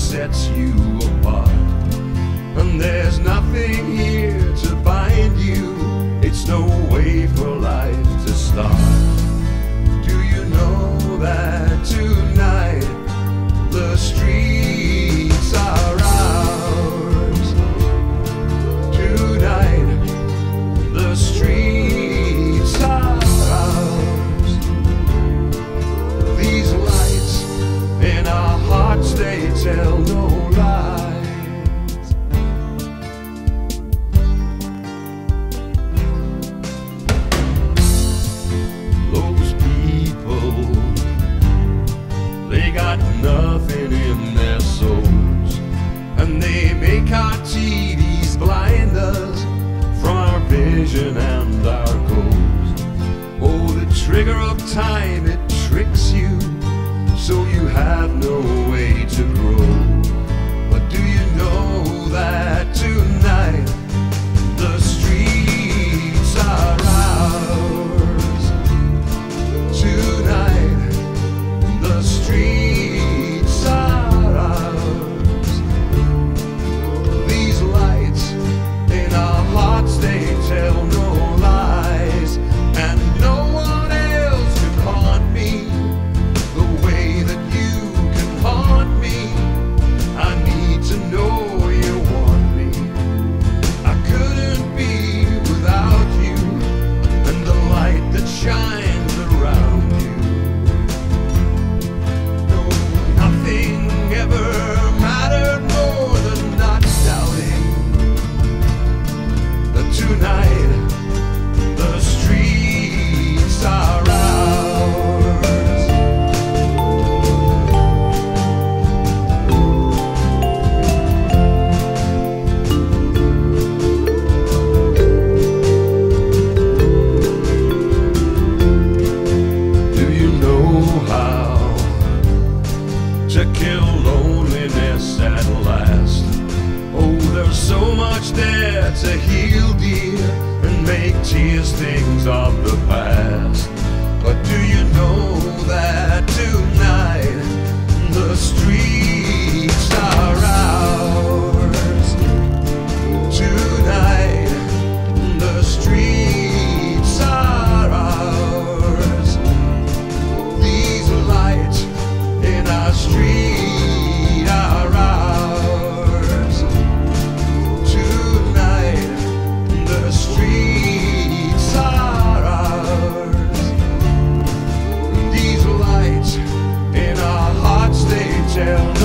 sets you apart. And there's nothing here to bind you, it's no way for life to start. Do you know that tonight the streets are ours? Tonight the streets are ours. These lights in our hearts, they tell no lies. Those people, they got nothing in their souls, and they make our TVs blind us from our vision and our goals. Oh, the trigger of time, it tricks you, so you have no way to grow. But do you know that tonight the streets are ours? Tonight the streets are ours. These lights in our hearts, they tell no lies, and no one else can haunt me the way that you can haunt me. I need to know you want me. I couldn't be without you and the light that shines around you. No, nothing ever mattered more than not doubting that tonight the streets are ours. Do you know how to kill loneliness at last? Oh, there's so much there to heal, dear, and make tears things of the past. But do you know that tonight the streets are ours? Tonight the streets are ours. These lights in our street are ours. Tonight the streets are ours. These lights in our hearts, they tell